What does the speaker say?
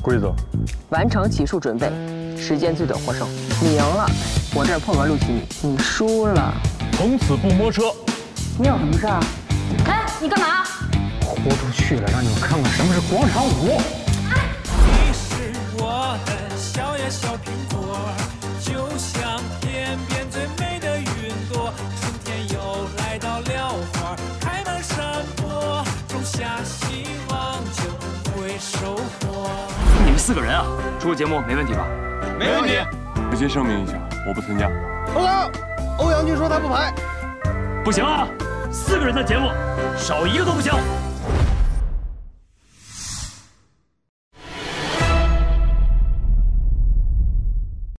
规则： 完成起诉准备，时间最短获胜。你赢了，我这儿破格录取你；你输了， 从此不摸车。 你有什么事啊？ 哎，你干嘛？ 豁出去了，让你们看看什么是广场舞。 你是我的小呀小苹果，就像天边最美的云朵。春天又来到了花开满山坡，种下希望就会收获。 你们4个人啊，出个节目没问题吧？ 没问题。 直接声明一下，我不参加。 报告，欧阳军说他不排。 不行啊，4个人的节目少1个都不行。